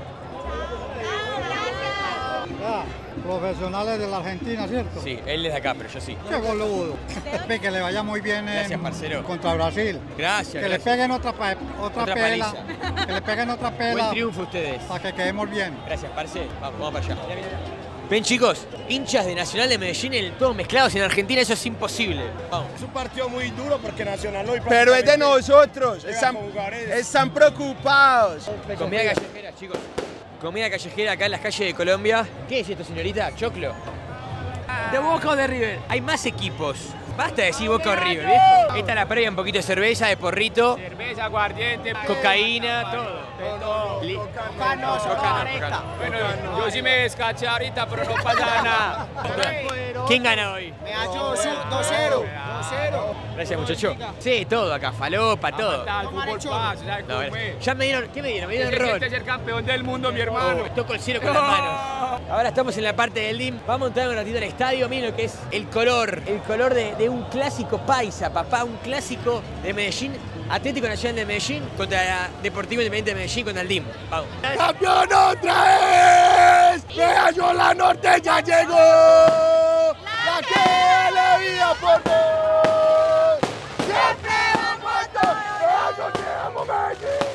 [SPEAKER 17] Ah, profesionales de la Argentina, ¿cierto?
[SPEAKER 1] Sí, él es de acá, pero yo sí.
[SPEAKER 17] Qué boludo. Que le vaya muy bien en-
[SPEAKER 1] Gracias, parcero.
[SPEAKER 17] contra Brasil.
[SPEAKER 1] Gracias.
[SPEAKER 17] Que le
[SPEAKER 1] gracias.
[SPEAKER 17] peguen otra, pa- otra,
[SPEAKER 1] Otra
[SPEAKER 17] pela.
[SPEAKER 1] paliza.
[SPEAKER 17] Que le peguen otra
[SPEAKER 1] Buen
[SPEAKER 17] pela
[SPEAKER 1] triunfo ustedes.
[SPEAKER 17] para que quedemos bien.
[SPEAKER 1] Gracias, parce. Vamos, vamos para allá. Ven, chicos, hinchas de Nacional de Medellín, en todos mezclados en Argentina, eso es imposible. Vamos.
[SPEAKER 9] Es un partido muy duro porque Nacional hoy
[SPEAKER 19] Pero es de nosotros,
[SPEAKER 9] llega
[SPEAKER 19] están,
[SPEAKER 9] con Juárez.
[SPEAKER 19] están preocupados.
[SPEAKER 1] Comida callejera, chicos. Comida callejera acá en las calles de Colombia. ¿Qué es esto, señorita? ¿Choclo? ¿De Boca o de River? Hay más equipos. Basta de decir Boca o River, viejo. Esta es la previa, un poquito de cerveza, de porrito,
[SPEAKER 13] Cerveza, aguardiente,
[SPEAKER 1] cocaína, todo. Li- Cocano, cocano.
[SPEAKER 13] Bueno, yo sí me descaché ahorita, pero no pasa nada.
[SPEAKER 1] ¿Quién gana hoy?
[SPEAKER 19] Medallo dos cero. dos cero.
[SPEAKER 1] Gracias, muchacho. Sí, todo acá, falopa, todo.
[SPEAKER 4] Fútbol paz, ¿sabes
[SPEAKER 1] No,
[SPEAKER 4] cómo
[SPEAKER 1] gracias.
[SPEAKER 4] es?
[SPEAKER 1] Ya me dieron, ¿qué me dieron? Me dieron
[SPEAKER 4] Se
[SPEAKER 1] rol.
[SPEAKER 4] siente ser campeón del mundo, mi hermano.
[SPEAKER 1] Oh, toco el cielo con las manos. Ahora estamos en la parte del D I M. Vamos a entrar un ratito al estadio. Miren lo que es el color. El color de, de un clásico paisa, papá. Un clásico de Medellín. Atlético Nacional de Medellín contra Deportivo Independiente de Medellín contra el D I M. Vamos.
[SPEAKER 2] ¡Campeón otra vez! ¡Medallo la Norte ya llegó! ¡La que la vida por vos! ¡Siempre vamos a todos! ¡Medallo te amo, Medellín!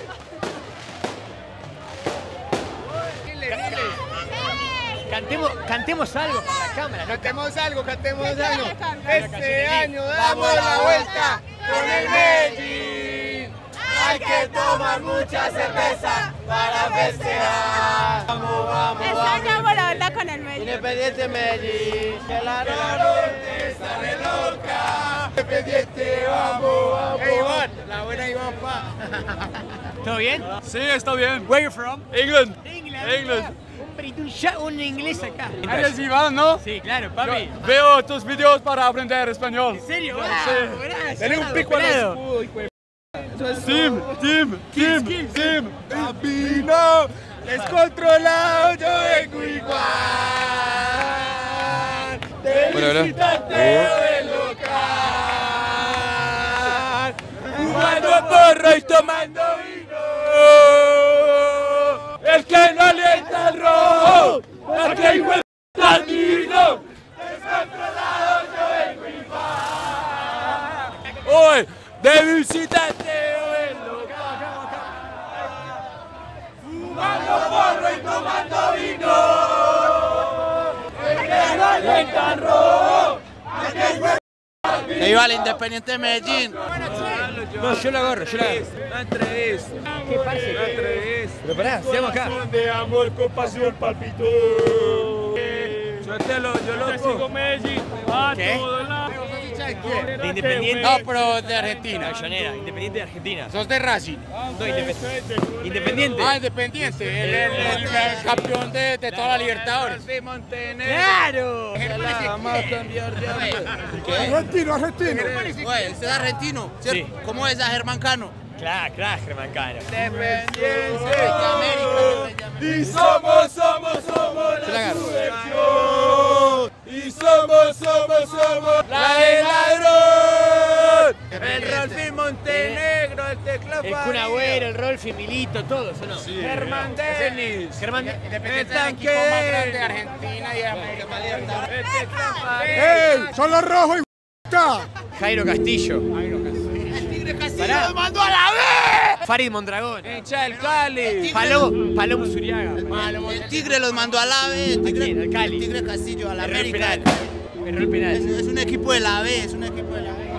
[SPEAKER 1] Cantemos, cantemos algo para la cámara.
[SPEAKER 19] Cantemos algo, cantemos
[SPEAKER 15] ¿Qué
[SPEAKER 19] algo.
[SPEAKER 15] quiere cantar?
[SPEAKER 19] Este año damos la vuelta con el Medellín. Hay que tomar mucha cerveza para festejar. Vamos, vamos,
[SPEAKER 15] Este
[SPEAKER 19] vamos.
[SPEAKER 15] año damos la vuelta con el Medellín.
[SPEAKER 19] Independiente Medellín, que la Norte está re loca. Independiente, vamos, vamos. Hey, Iván, la buena Iván, pa.
[SPEAKER 1] ¿Todo bien?
[SPEAKER 4] Sí, está bien.
[SPEAKER 1] Where you from?
[SPEAKER 4] England.
[SPEAKER 1] England.
[SPEAKER 4] England.
[SPEAKER 1] Un brito, un, ya- un inglés acá.
[SPEAKER 4] Eres Iván, ¿no?
[SPEAKER 1] Sí, claro, papi.
[SPEAKER 4] Yo veo tus videos para aprender español.
[SPEAKER 1] ¿En serio?
[SPEAKER 4] Sí.
[SPEAKER 1] Wow, gracias.
[SPEAKER 4] Dale un pico al
[SPEAKER 1] pelado.
[SPEAKER 4] escudo, hijo de p- Team, team, team, team.
[SPEAKER 19] Campino, descontrolado, yo vengo igual.
[SPEAKER 1] Bueno, hola.
[SPEAKER 19] Felicitante del local. Fumando porro y tomando vino. El que no alienta al rojo, el que hijo de p- vino. Descontrolado, yo vengo igual. Hoy, de visitante del local. Fumando porro y tomando vino. El que no alienta al rojo, el que hijo de
[SPEAKER 13] Que iba al Independiente de Medellín.
[SPEAKER 1] No, yo lo agarro, yo lo agarro.
[SPEAKER 19] Una entrevista.
[SPEAKER 1] ¿Qué pasa?
[SPEAKER 19] Una entrevista.
[SPEAKER 1] Pero pará, sigamos acá.
[SPEAKER 19] Corazón de amor con pasión palpitó. Suéltelo, yo lo sigo Medellín. A
[SPEAKER 1] ¿Qué?
[SPEAKER 19] todos lados.
[SPEAKER 1] De Independiente.
[SPEAKER 13] No, pero de Argentina.
[SPEAKER 1] Millonera, Independiente de Argentina.
[SPEAKER 13] Sos de Racing.
[SPEAKER 1] No, independiente. Independiente.
[SPEAKER 13] Ah, Independiente. El, el- el campeón de, de toda la Libertadores.
[SPEAKER 19] De Montenegro.
[SPEAKER 1] ¡Claro!
[SPEAKER 19] Vamos a cambiar de amor.
[SPEAKER 10] Argentino, argentino.
[SPEAKER 13] Oye, usted es argentino, ¿cierto?
[SPEAKER 1] Sí.
[SPEAKER 13] ¿Cómo es a Germán Cano?
[SPEAKER 1] Claro, claro, Germán Cano.
[SPEAKER 19] Independiente. Y somos, somos, somos
[SPEAKER 1] Yo la
[SPEAKER 19] la
[SPEAKER 1] agarro.
[SPEAKER 19] selección. Y somos, somos, somos la del ladrón. El Rolfín Montenegro, el teclado.
[SPEAKER 1] El Kun Agüero, el Rolfi, Milito, todos, ¿o no?
[SPEAKER 19] Germán Denis.
[SPEAKER 1] Germán.
[SPEAKER 13] Independiente
[SPEAKER 19] El
[SPEAKER 13] es el equipo más
[SPEAKER 19] tanque.
[SPEAKER 13] grande de Argentina y de América Libertadores.
[SPEAKER 19] El teclado.
[SPEAKER 10] ¡Ey! ¡Son los rojos y
[SPEAKER 1] Jairo Castillo.
[SPEAKER 13] El Tigre Castillo
[SPEAKER 1] Pará.
[SPEAKER 13] lo mandó a la vez.
[SPEAKER 1] Farid Mondragón.
[SPEAKER 19] Hincha del Cali.
[SPEAKER 1] Palomo, Palomo Zuriaga.
[SPEAKER 13] El Tigre los mandó a la vez. El
[SPEAKER 1] ¿A
[SPEAKER 13] Tigre,
[SPEAKER 1] quién? ¿Al Cali?
[SPEAKER 13] el Tigre Castillo, a la
[SPEAKER 1] Error
[SPEAKER 13] América.
[SPEAKER 1] penal. Error penal.
[SPEAKER 13] Es, es un equipo de la B, es un equipo de la B.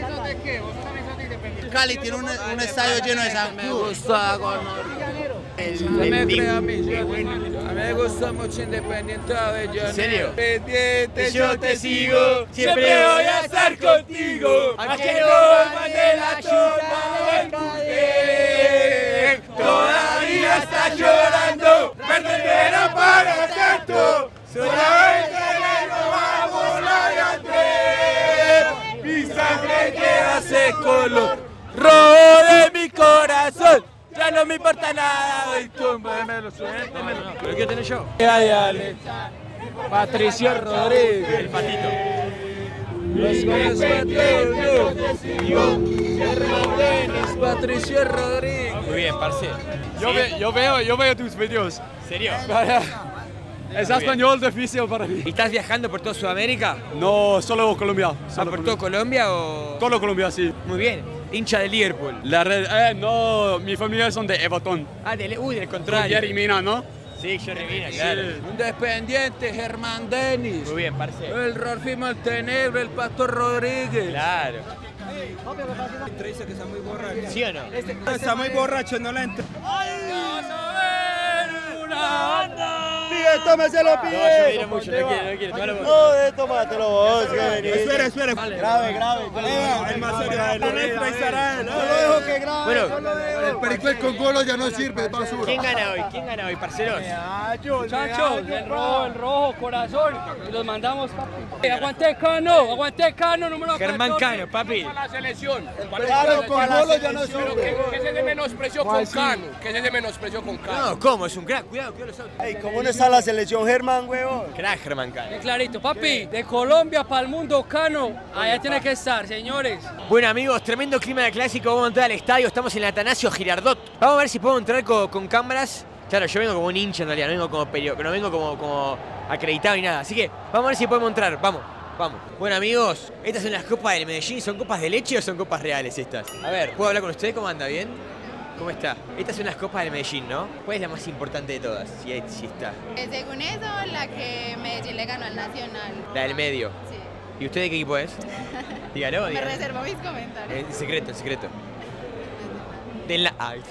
[SPEAKER 13] Cali tiene un, un estadio lleno de San
[SPEAKER 19] Me
[SPEAKER 13] Cruz.
[SPEAKER 19] gusta con
[SPEAKER 1] El,
[SPEAKER 19] No me
[SPEAKER 1] el Dim.
[SPEAKER 19] crea a mí, yo- a mí me gusta mucho Independiente Avellaneda.
[SPEAKER 1] ¿En serio?
[SPEAKER 19] Independiente,
[SPEAKER 1] Yo te sigo,
[SPEAKER 19] siempre voy a estar contigo.
[SPEAKER 1] Aunque
[SPEAKER 19] Aunque
[SPEAKER 1] no
[SPEAKER 19] no
[SPEAKER 1] mande
[SPEAKER 19] mande
[SPEAKER 1] la
[SPEAKER 19] la chota del Cudé. Todavía está llorando, perderá para tanto. Solamente le robamos la de Andrés. Mi sangre lleva ese color rojo de mi corazón. Ya no me importa nada, hoy túmbamelo, suéltamelo.
[SPEAKER 1] ¿Pero qué tenés yo?
[SPEAKER 19] Ay, dale. Patricio Rodríguez.
[SPEAKER 1] El patito.
[SPEAKER 19] Los conozco a todos. Germán Denis, Patricio Rodríguez.
[SPEAKER 1] Muy bien, parce.
[SPEAKER 4] Yo,
[SPEAKER 1] ¿Sí?
[SPEAKER 4] ve- yo, veo, yo veo tus videos.
[SPEAKER 1] ¿Serio?
[SPEAKER 4] Es español difícil para mí.
[SPEAKER 1] ¿Y estás viajando por toda Sudamérica?
[SPEAKER 4] No, solo Colombia.
[SPEAKER 1] ¿Ah,
[SPEAKER 4] Solo
[SPEAKER 1] por todo Colombia o...?
[SPEAKER 4] Todo Colombia, sí.
[SPEAKER 1] Muy bien. Hincha de Liverpool.
[SPEAKER 4] La red, eh, no, mi familia son de Everton.
[SPEAKER 1] Ah, de, uy, del
[SPEAKER 4] Con
[SPEAKER 1] contrario.
[SPEAKER 4] Jerry Mina, ¿no?
[SPEAKER 1] Sí, Jerry Mina, claro.
[SPEAKER 19] Independiente, Germán Denis.
[SPEAKER 1] Muy bien, parce.
[SPEAKER 19] El Rolfi Montenegro, el Pastor Rodríguez.
[SPEAKER 1] Claro.
[SPEAKER 19] Dice que está muy borracho.
[SPEAKER 1] ¿Sí o no?
[SPEAKER 19] Está muy borracho, no la entra.
[SPEAKER 2] Vamos a ver una banda. tome, se lo pide.
[SPEAKER 1] No, yo miro mucho, no quiero, no quiero. tómalo vos.
[SPEAKER 2] No, eh, tómatelo vos, que venís.
[SPEAKER 9] Espera, espera.
[SPEAKER 2] Grave, grave.
[SPEAKER 9] El más serio de la
[SPEAKER 2] No lo dejo que grabe.
[SPEAKER 1] Bueno,
[SPEAKER 2] no lo dejo.
[SPEAKER 9] El pericuel con golo ya no sirve, es basura.
[SPEAKER 1] ¿Quién gana hoy? ¿Quién gana hoy, parceros?
[SPEAKER 11] Muchachos, el rojo, el rojo, corazón, y los mandamos, papi. Aguante Cano, aguante Cano, número
[SPEAKER 1] Germán Cano, papi.
[SPEAKER 13] La selección.
[SPEAKER 2] Claro, con golo ya no
[SPEAKER 13] Pero
[SPEAKER 2] sirve.
[SPEAKER 13] que, que se le menospreció con Cano. Que se le menospreció con Cano.
[SPEAKER 1] No, ¿cómo? Es un crack, cuidado, cuidado los autos.
[SPEAKER 2] Ey, ¿cómo no está la selección, Germán, huevón?
[SPEAKER 1] Crack, Germán Cano.
[SPEAKER 11] Bien clarito, papi, de Colombia para el mundo, Cano, allá tiene que estar, señores.
[SPEAKER 1] Bueno, amigos, tremendo clima de clásico. Vamos a entrar al estadio. Estamos en el Atanasio Girardot. Vamos a ver si puedo entrar con, con cámaras. Claro, yo vengo como un hincha en realidad, no vengo como periódico, no vengo como, como acreditado ni nada. Así que vamos a ver si podemos entrar. Vamos, vamos. Bueno, amigos, estas son las copas del Medellín. ¿Son copas de leche o son copas reales estas? A ver, ¿puedo hablar con usted? ¿Cómo anda? ¿Bien? ¿Cómo está? Estas son las copas del Medellín, ¿no? ¿Cuál es la más importante de todas? Si, hay, si está.
[SPEAKER 14] Eh, Según eso, la que Medellín le ganó al Nacional.
[SPEAKER 1] La del medio.
[SPEAKER 14] Sí.
[SPEAKER 1] ¿Y usted de qué equipo es? Dígalo,
[SPEAKER 14] Me
[SPEAKER 1] dígalo.
[SPEAKER 14] reservo mis comentarios.
[SPEAKER 1] En secreto, en secreto. De la... Ay.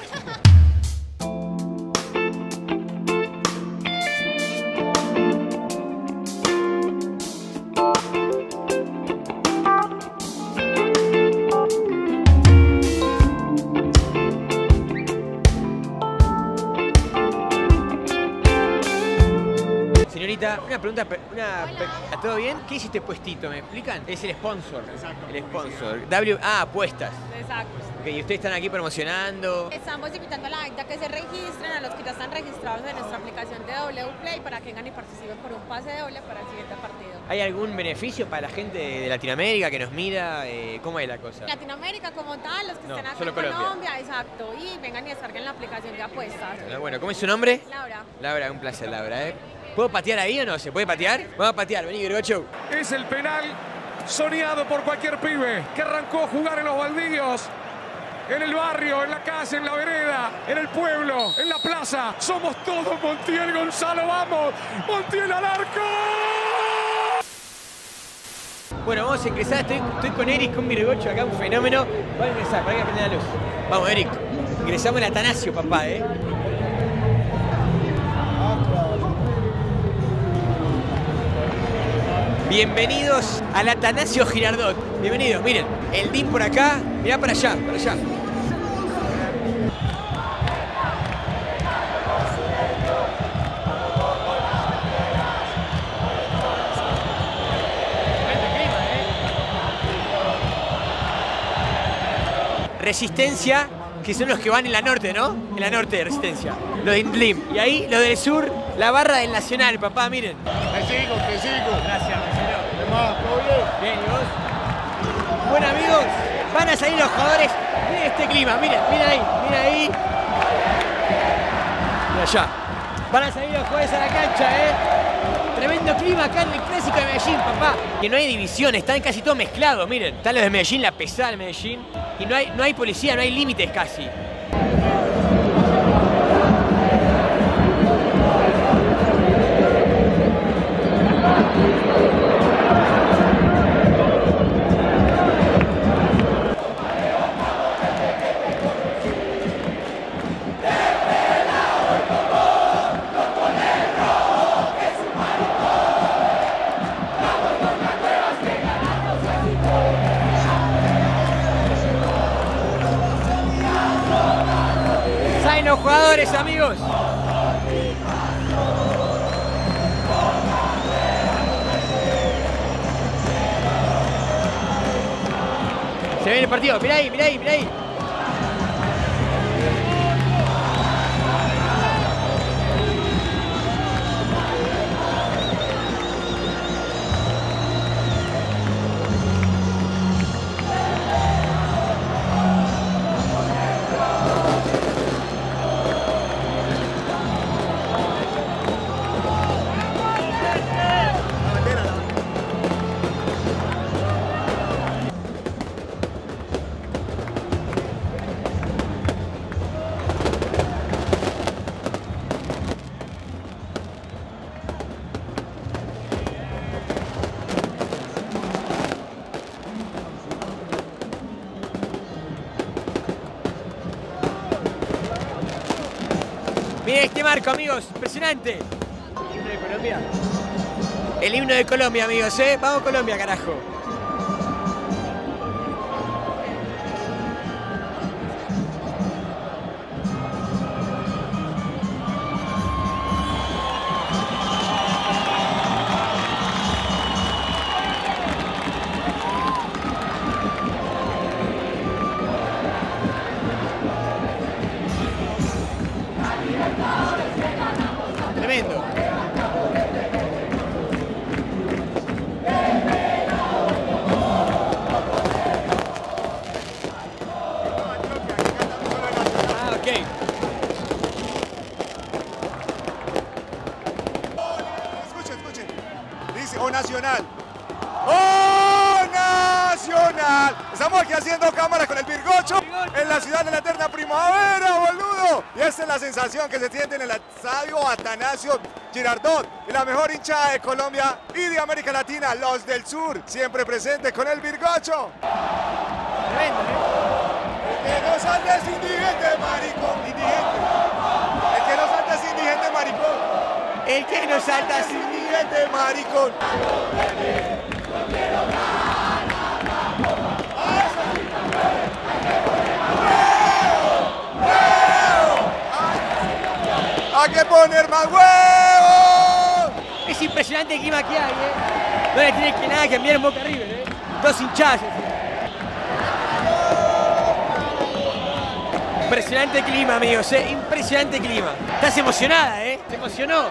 [SPEAKER 1] Señorita, una pregunta, una, ¿todo bien? ¿Qué es este puestito? ¿Me explican? Es el sponsor. Exacto. El sponsor. W, ah, apuestas.
[SPEAKER 5] Exacto.
[SPEAKER 1] Ok, y ustedes están aquí promocionando.
[SPEAKER 5] Estamos invitando a la gente a que se registren, a los que ya están registrados en nuestra aplicación de W Play para que vengan y participen por un pase doble para el siguiente partido.
[SPEAKER 1] ¿Hay algún beneficio para la gente de Latinoamérica que nos mira? Eh, ¿Cómo es la cosa?
[SPEAKER 5] Latinoamérica como tal, los que
[SPEAKER 1] No,
[SPEAKER 5] estén acá
[SPEAKER 1] solo
[SPEAKER 5] en
[SPEAKER 1] Colombia.
[SPEAKER 5] Colombia, exacto, y vengan y descarguen la aplicación de apuestas.
[SPEAKER 1] Ah, bueno, ¿cómo es su nombre?
[SPEAKER 5] Laura.
[SPEAKER 1] Laura, un placer, Laura. ¿eh? ¿Puedo patear ahí o no? ¿Se puede patear? Vamos a patear, vení, Gregocho.
[SPEAKER 20] Es el penal soñado por cualquier pibe que arrancó a jugar en los baldíos, en el barrio, en la casa, en la vereda, en el pueblo, en la plaza. Somos todos Montiel Gonzalo, vamos. Montiel al arco.
[SPEAKER 1] Bueno, vamos a ingresar. Estoy, estoy con Eric, con Virgocho, acá un fenómeno. Vamos a ingresar, para que prenda la luz. Vamos, Eric. Ingresamos al Atanasio, papá, ¿eh? Bienvenidos al Atanasio Girardot. Bienvenidos, miren. El D I M por acá. Mirá para allá, para allá. Resistencia, que son los que van en la norte, ¿no? En la norte de Resistencia. Los de Indlim. Y ahí, los del sur, la barra del Nacional, papá, miren.
[SPEAKER 9] Te sigo, te sigo.
[SPEAKER 1] Gracias, mesero.
[SPEAKER 9] ¿Qué más? ¿Todo bien?
[SPEAKER 1] Bien, ¿y vos? Bueno, amigos, van a salir los jugadores. Miren este clima, miren, miren ahí, miren ahí. Y allá. Van a salir los jugadores a la cancha, ¿eh? Tremendo clima acá en el Clásico de Medellín, papá. Que no hay divisiones, están casi todos mezclados, miren. Están los de Medellín, la pesada de Medellín. Y no hay, no hay policía, no hay límites casi. Salen los jugadores, amigos. Se viene el partido, mirá ahí, mirá ahí, mirá ahí. Miren este marco, amigos, impresionante. ¿El himno de Colombia? El himno de Colombia, amigos, ¿eh? Vamos Colombia, carajo. Tremendo. Ah, ok.
[SPEAKER 10] Escuchen, escuchen. Dice, o Nacional. ¡Oh, Nacional! Estamos aquí haciendo cámara con el Virgocho en la ciudad de la eterna primavera, boludo. Y esta es la sensación que se siente en el estadio Atanasio Girardot. Y la mejor hinchada de Colombia y de América Latina, los del sur, siempre presente con el Virgocho.
[SPEAKER 1] Tremendo,
[SPEAKER 10] ¿eh? El que no salta es indigente, maricón. Indigente. El que no salta es indigente, maricón.
[SPEAKER 1] El que no salta es
[SPEAKER 10] indigente, maricón. ¡Hay que poner más huevos!
[SPEAKER 1] Es impresionante el clima que hay, ¿eh? No le tiene que nada que enviar en Boca River, ¿eh? Dos hinchadas. Impresionante clima, amigos, ¿eh? Impresionante clima. Estás emocionada, ¿eh? Se emocionó.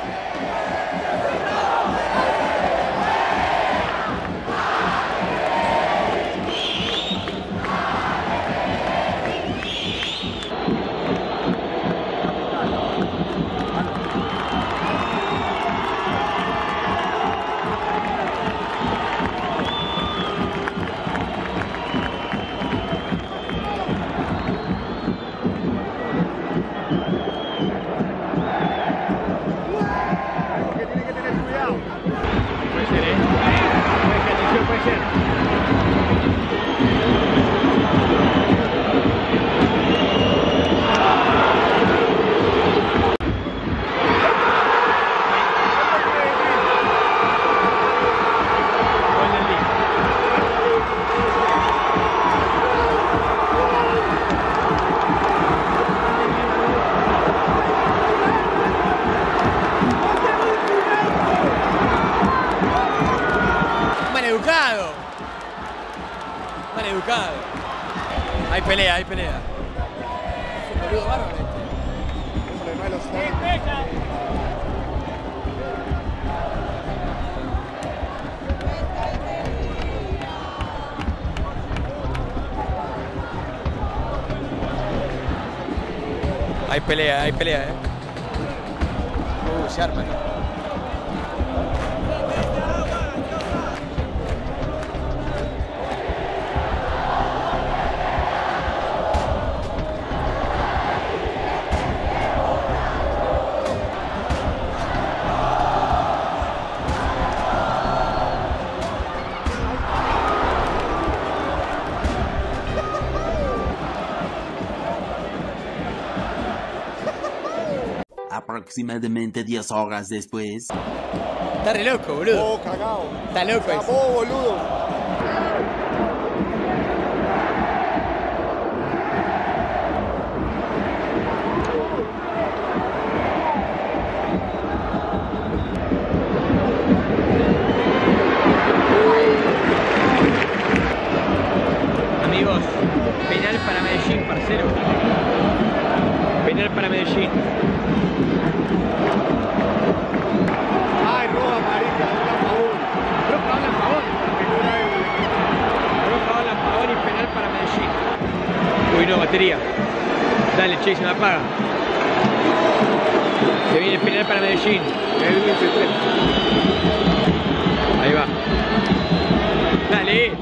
[SPEAKER 1] Maleducado. Maleducado. Hay pelea, hay pelea. Es un boludo bárbaro este. Hay pelea, hay pelea, eh. Uh, se arma.
[SPEAKER 21] Aproximadamente diez horas después.
[SPEAKER 1] Está re loco, boludo.
[SPEAKER 10] Oh, cagao.
[SPEAKER 1] Está loco eso.
[SPEAKER 10] Acabó, boludo.
[SPEAKER 1] Amigos, penal para Medellín, parcero. Penal para Medellín.
[SPEAKER 10] Ay, roba, marica, habla Pavón.
[SPEAKER 1] Roja, habla Pavón. Roja, habla Pavón y penal para Medellín. Uy, no, batería. Dale, che, se me apaga. Se viene el penal para Medellín. Ahí va. Dale.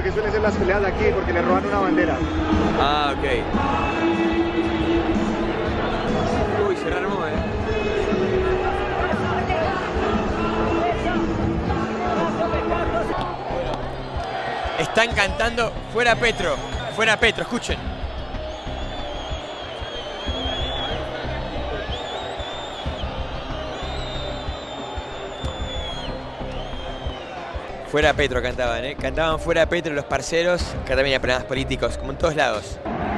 [SPEAKER 10] que suelen ser las peleas de aquí porque le roban una bandera.
[SPEAKER 1] Ah, ok. Uy, se rearmó, eh. Están cantando fuera Petro, fuera Petro, escuchen. Fuera Petro cantaban, ¿eh? Cantaban fuera Petro los parceros. Acá también hay problemas políticos, como en todos lados.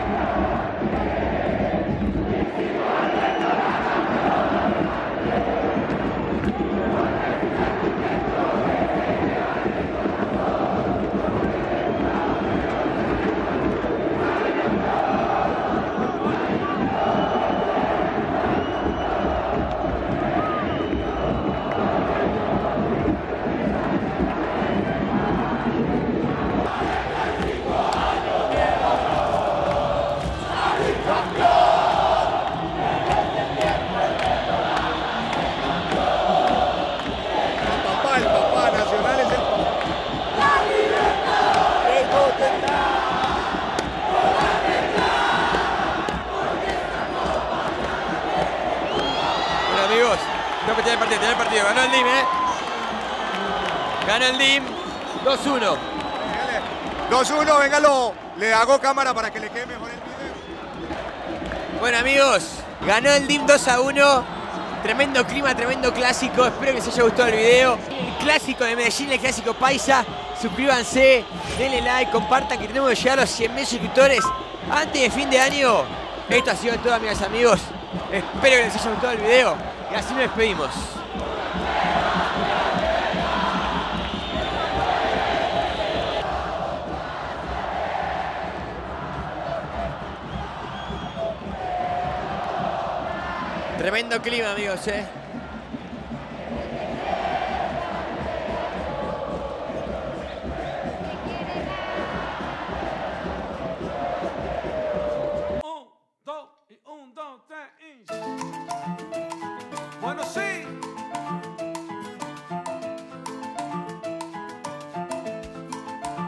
[SPEAKER 1] No, tiene el partido, tiene el partido. Ganó el D I M, ¿eh? Ganó el D I M. dos uno.
[SPEAKER 10] dos uno, véngalo. Le hago cámara para que le quede mejor el video.
[SPEAKER 1] Bueno, amigos, ganó el D I M dos a uno. Tremendo clima, tremendo clásico. Espero que les haya gustado el video. El clásico de Medellín, el clásico paisa. Suscríbanse, denle like, compartan, que tenemos que llegar a los cien mil suscriptores antes de fin de año. Esto ha sido todo, amigas y amigos. Espero que les haya gustado el video. Y así nos despedimos. Tremendo clima, amigos, eh.